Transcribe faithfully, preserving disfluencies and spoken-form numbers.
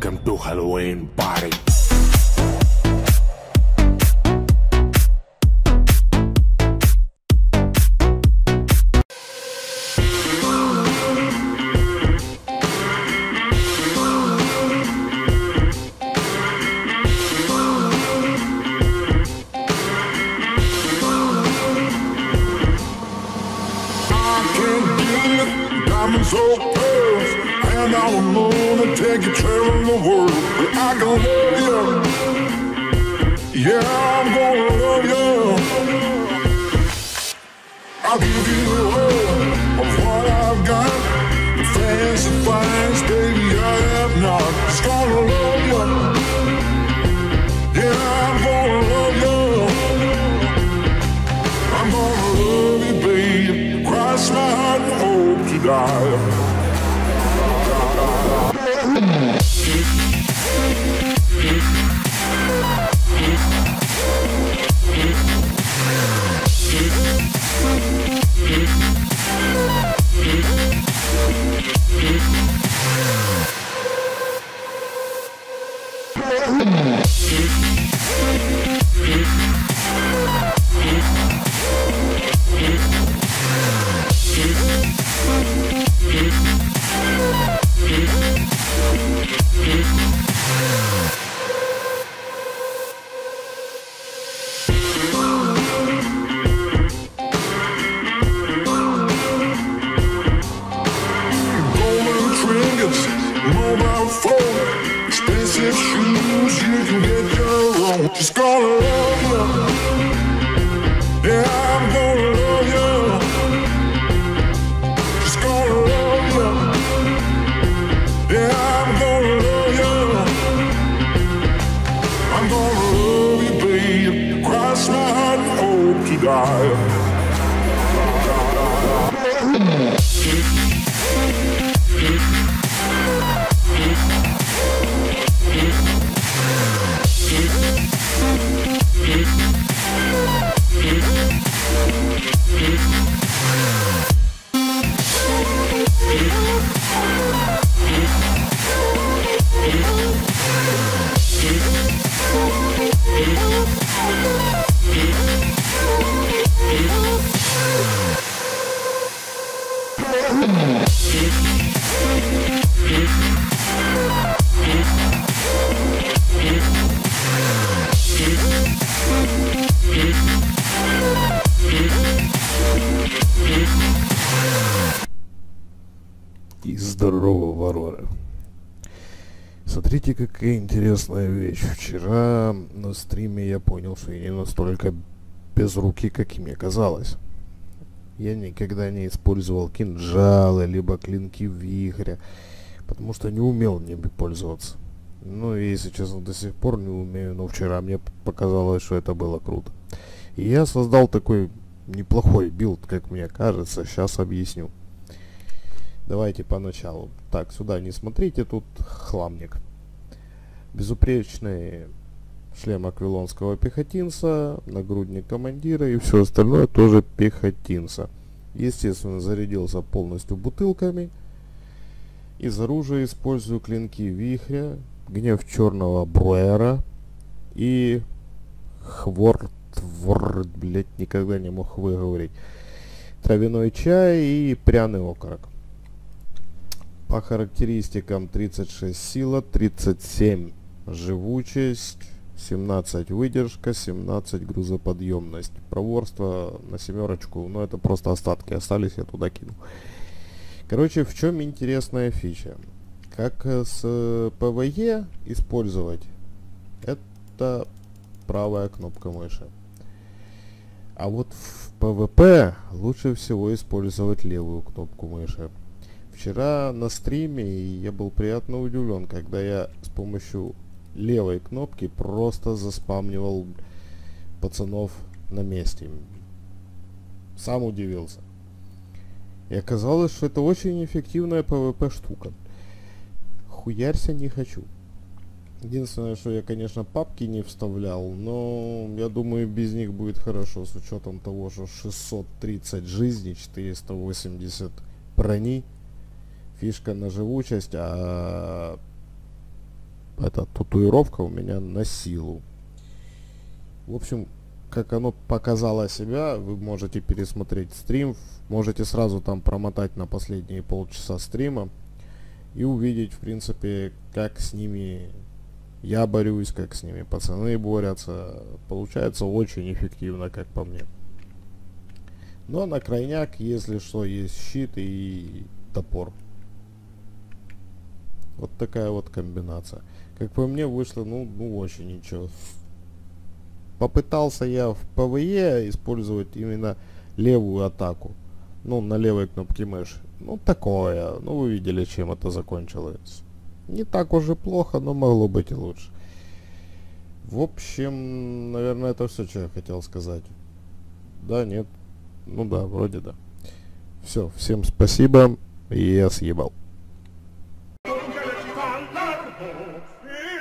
Welcome to Halloween party. Diamonds or pearls, hand on the moon and take you traveling the world. But I can love you, yeah, I'm gonna love you. I'll give you all of what I've got, the fancy things, baby, I have not. Just gonna love you, yeah, I'm gonna love you. I'm gonna love you, baby, cross my heart and hope to die. Mobile phone, expensive shoes, you can get your own. Just gonna love you, yeah, I'm gonna love you. Just gonna love you, yeah, I'm gonna love you. I'm gonna love you, babe, cross my heart and hope to die. И здорово, ворора. Смотрите, какая интересная вещь. Вчера на стриме я понял, что я не настолько без руки, как и мне казалось. Я никогда не использовал кинжалы, либо клинки вихря, потому что не умел ними пользоваться. Ну и, если честно, до сих пор не умею, но вчера мне показалось, что это было круто. И я создал такой неплохой билд, как мне кажется, сейчас объясню. Давайте поначалу. Так, сюда не смотрите, тут хламник. Безупречный шлем аквилонского пехотинца, нагрудник командира и все остальное тоже пехотинца. Естественно, зарядился полностью бутылками. Из оружия использую клинки вихря, гнев черного бруэра и хворт, хворт, блять, никогда не мог выговорить. Травяной чай и пряный окорок. По характеристикам: тридцать шесть сила, тридцать семь живучесть, семнадцать выдержка, семнадцать грузоподъемность. Проворство на семерочку, но это просто остатки остались, я туда кинул. Короче, в чем интересная фича? Как с ПВЕ использовать? Это правая кнопка мыши. А вот в ПВП лучше всего использовать левую кнопку мыши. Вчера на стриме я был приятно удивлен, когда я с помощью левой кнопки просто заспамнивал пацанов на месте. Сам удивился. И оказалось, что это очень эффективная ПВП штука. Хуярься не хочу. Единственное, что я, конечно, папки не вставлял, но я думаю, без них будет хорошо, с учетом того, что шестьсот тридцать жизней, четыреста восемьдесят брони. Фишка на живучесть, а эта татуировка у меня на силу. В общем, как оно показало себя, вы можете пересмотреть стрим, можете сразу там промотать на последние полчаса стрима и увидеть, в принципе, как с ними я борюсь, как с ними пацаны борются. Получается очень эффективно, как по мне. Но на крайняк, если что, есть щит и топор. Вот такая вот комбинация. Как по мне, вышло, ну, ну очень ничего. Попытался я в ПВЕ использовать именно левую атаку. Ну, на левой кнопке мыши. Ну, такое. Ну, вы видели, чем это закончилось. Не так уж и плохо, но могло быть и лучше. В общем, наверное, это все, что я хотел сказать. Да, нет. Ну да, вроде да. Все, всем спасибо. И я съебал. Don't get it,